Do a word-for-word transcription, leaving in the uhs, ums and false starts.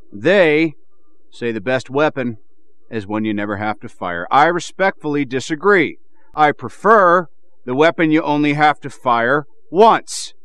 They say the best weapon is one you never have to fire. I respectfully disagree. I prefer the weapon you only have to fire once.